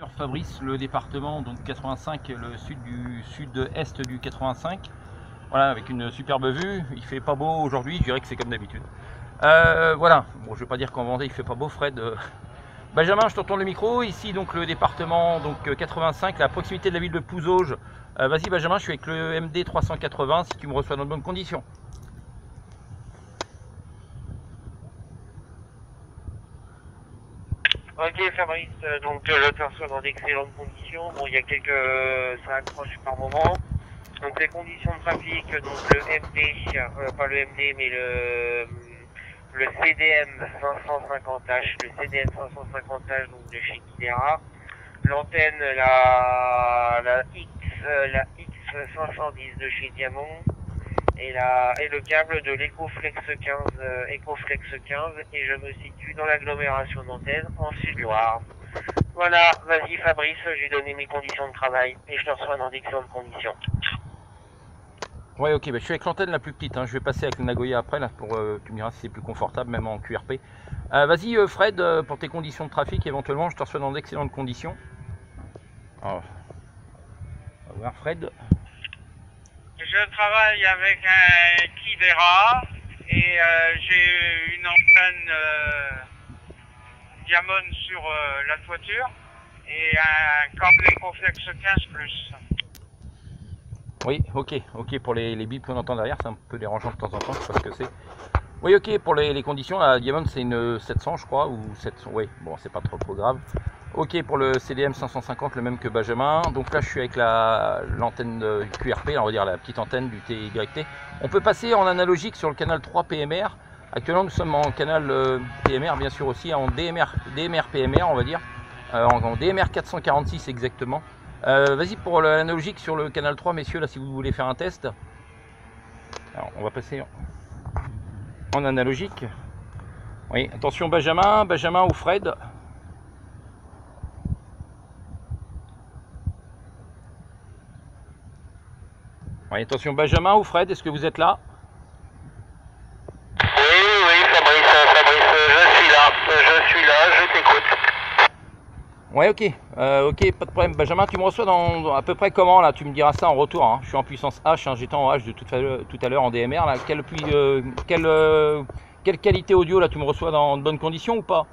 Fabrice, le département donc 85, le sud-est du 85. Voilà, avec une superbe vue. Il fait pas beau aujourd'hui, je dirais que c'est comme d'habitude. Voilà, bon, je vais pas dire qu'en Vendée il fait pas beau, Fred. Benjamin, je te retourne le micro. Ici donc le département donc 85, à proximité de la ville de Pouzauges. Vas-y Benjamin, je suis avec le MD 380 si tu me reçois dans de bonnes conditions. Ok Fabrice, donc je te reçois dans d'excellentes conditions. Bon, il y a ça accroche par moment. Donc les conditions de trafic, donc le MD, pas le MD mais le CDM 550H, le CDM 550H donc de chez Kidera. L'antenne la X510 de chez Diamond. Et le câble de l'Ecoflex 15, et je me situe dans l'agglomération nantaise en Sud-Loire. Voilà, vas-y Fabrice, j'ai donné mes conditions de travail et je te reçois dans d'excellentes conditions. Ouais, ok, bah, je suis avec l'antenne la plus petite, hein. Je vais passer avec le Nagoya après là pour tu me diras si c'est plus confortable même en QRP. Vas-y Fred, pour tes conditions de trafic éventuellement, je te reçois dans d'excellentes conditions. Alors, on va voir Fred. Je travaille avec un Kidera et j'ai une antenne Diamond sur la toiture et un câble Ecoflex 15+. Oui, ok, pour les bips qu'on entend derrière, c'est un peu dérangeant de temps en temps, je sais pas ce que c'est. Oui, ok, pour les conditions, la Diamond c'est une 700 je crois, ou 700, oui, bon c'est pas trop grave. Ok, pour le CDM 550, le même que Benjamin. Donc là je suis avec l'antenne QRP, on va dire la petite antenne du TYT. On peut passer en analogique sur le canal 3 PMR. Actuellement nous sommes en canal PMR, bien sûr aussi, en DMR PMR on va dire, en DMR 446 exactement. Vas-y pour l'analogique sur le canal 3, messieurs, là si vous voulez faire un test. Alors on va passer en analogique. Oui, attention Benjamin ou Fred. Oui, attention Benjamin ou Fred, est-ce que vous êtes là? Oui, Fabrice, je suis là, je t'écoute. Ouais, ok, pas de problème. Benjamin, tu me reçois dans à peu près comment là? Tu me diras ça en retour, hein. Je suis en puissance H, hein. J'étais en H de tout à l'heure en DMR là. Quelle qualité audio là? Tu me reçois dans de bonnes conditions ou pas?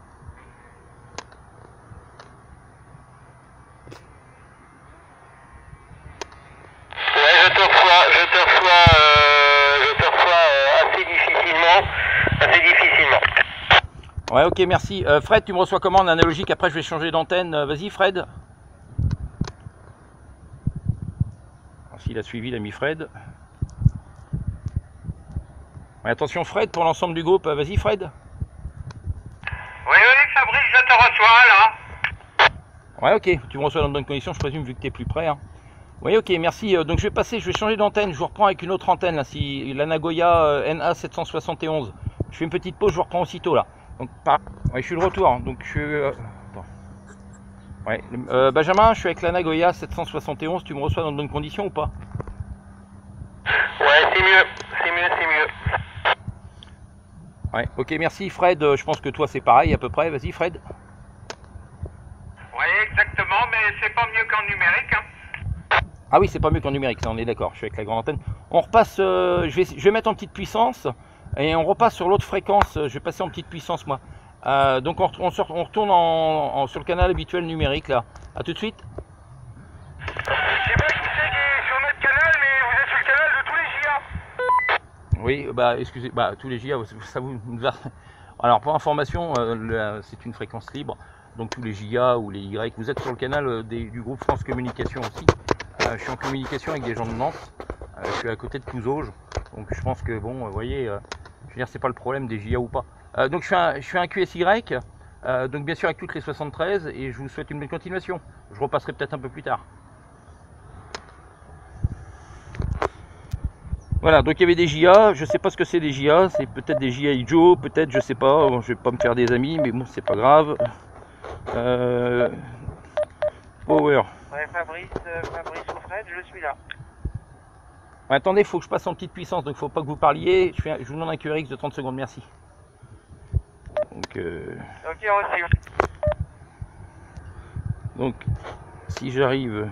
Ouais, je te reçois assez difficilement. Ouais, ok, merci. Fred, tu me reçois comment en analogique? Après, je vais changer d'antenne. Vas-y, Fred. S'il a suivi, l'ami Fred. Ouais, attention, Fred, pour l'ensemble du groupe. Vas-y, Fred. Oui, Fabrice, je te reçois là. Ouais, ok, tu me reçois dans de bonnes conditions, je présume, vu que tu es plus près, hein. Oui, ok, merci. Donc je vais changer d'antenne. Je vous reprends avec une autre antenne, là, si la Nagoya NA771. Je fais une petite pause, je vous reprends aussitôt là. Donc, ouais, je suis de retour. Hein. Donc je suis. Attends. Ouais. Benjamin, je suis avec la Nagoya 771. Tu me reçois dans de bonnes conditions ou pas? Ouais, c'est mieux. Ouais, ok, merci Fred. Je pense que toi c'est pareil à peu près. Vas-y, Fred. Oui, exactement, mais c'est pas mieux qu'en numérique. Hein. Ah oui, c'est pas mieux qu'en numérique, ça, on est d'accord. Je suis avec la grande antenne. On repasse. Je vais mettre en petite puissance et on repasse sur l'autre fréquence. Je vais passer en petite puissance moi. Donc on retourne sur le canal habituel numérique là. A tout de suite. Je sais pas qui c'est qui est sur notre canal, mais vous êtes sur le canal de tous les GIA. Oui, bah excusez, bah tous les GIA, ça vous. Alors pour information, c'est une fréquence libre, donc tous les GIA ou les Y, vous êtes sur le canal du groupe France Communication aussi. Je suis en communication avec des gens de Nantes, je suis à côté de Pouzauges, donc je pense que bon, vous voyez, je veux dire, c'est pas le problème des GIA ou pas. Donc je fais un QSY, donc bien sûr avec toutes les 73, et je vous souhaite une bonne continuation. Je repasserai peut-être un peu plus tard. Voilà, donc il y avait des JA, je sais pas ce que c'est des JA, c'est peut-être des G.I. Joe, peut-être, je sais pas, bon, je vais pas me faire des amis, mais bon, c'est pas grave. Power. Ouais, Fabrice ou Fred, je suis là. Ouais, attendez, il faut que je passe en petite puissance, donc il faut pas que vous parliez. Je vous demande un QRX de 30 secondes, merci. Donc, Ok, reçu. Donc, si j'arrive...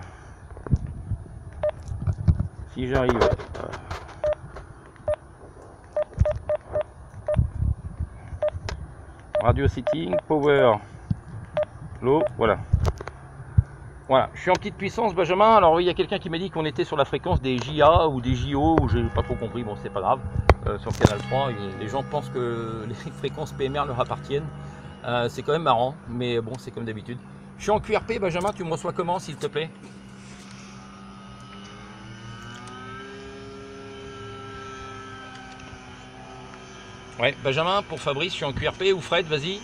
radio setting, power, low, voilà. Voilà, je suis en petite puissance, Benjamin. Alors oui, il y a quelqu'un qui m'a dit qu'on était sur la fréquence des JA ou des JO, ou j'ai pas trop compris, bon c'est pas grave. Sur Canal 3, les gens pensent que les fréquences PMR leur appartiennent. C'est quand même marrant, mais bon, c'est comme d'habitude. Je suis en QRP, Benjamin, tu me reçois comment, s'il te plaît? Ouais, Benjamin, pour Fabrice, je suis en QRP, ou Fred, vas-y.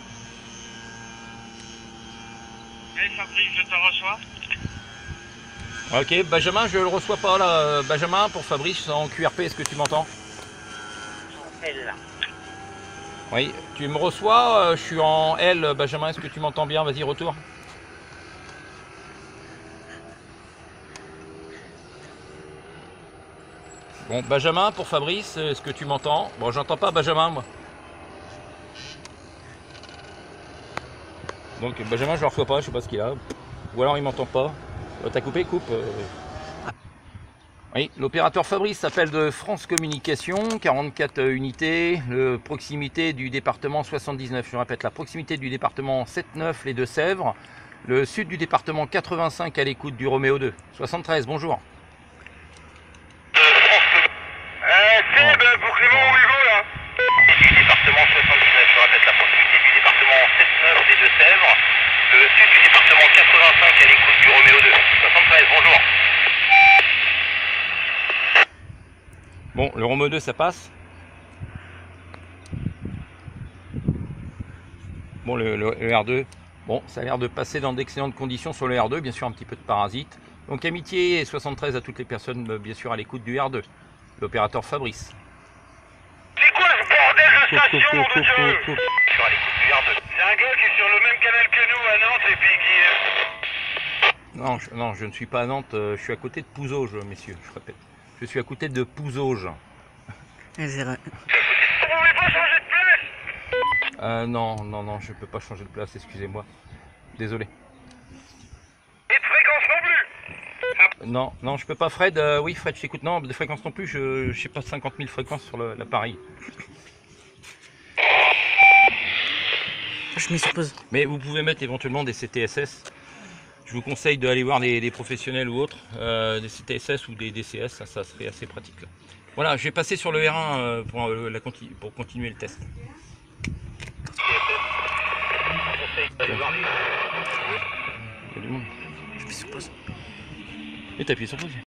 Oui, Fabrice, je te reçois. Ok, Benjamin, je le reçois pas là. Benjamin, pour Fabrice, en QRP, est-ce que tu m'entends? L. Oui, tu me reçois, je suis en L, Benjamin, est-ce que tu m'entends bien? Vas-y, retour. Bon, Benjamin, pour Fabrice, est-ce que tu m'entends? Bon, j'entends pas Benjamin, moi. Donc, Benjamin, je le reçois pas, je sais pas ce qu'il a. Ou alors il m'entend pas. T'as coupé, coupe. Oui, l'opérateur Fabrice s'appelle de France Communication, 44 unités, le proximité du département 79. Je répète, la proximité du département 7-9, les Deux-Sèvres. Le sud du département 85 à l'écoute du Roméo 2. 73, bonjour. Seb, pour Clément Ouigo là. Du département 79, je répète, la proximité du département 7-9 des Deux-Sèvres. Le sud du département 85 à l'écoute du Roméo 2. 73, bonjour. Bon, le Roméo 2, ça passe. Bon, le R2, bon, ça a l'air de passer dans d'excellentes conditions sur le R2, bien sûr un petit peu de parasites. Donc amitié et 73 à toutes les personnes, bien sûr, à l'écoute du R2. L'opérateur Fabrice. C'est quoi ce bordel de station, nom de Dieu? Sur à l'écoute du R2. C'est un gars qui est sur le même canal que nous à Nantes et puis qui... Non, je ne suis pas à Nantes, je suis à côté de Pouzauges, messieurs, je répète. Je suis à côté de Pouzauges. Vous pouvez pas changer de place? Non, je peux pas changer de place, excusez-moi. Désolé. Et de fréquence non plus? Non, je peux pas, Fred. Oui, Fred, je t'écoute. Non, de fréquence non plus, je sais pas 50 000 fréquences sur l'appareil. Je mets sur pause. Mais vous pouvez mettre éventuellement des CTSS. Je vous conseille d'aller voir des professionnels ou autres, des CTSS ou des DCS, ça serait assez pratique. Là. Voilà, je vais passer sur le R1 pour continuer le test. Il y a du monde. Je mets sur pause. Et t'appuies sur pause.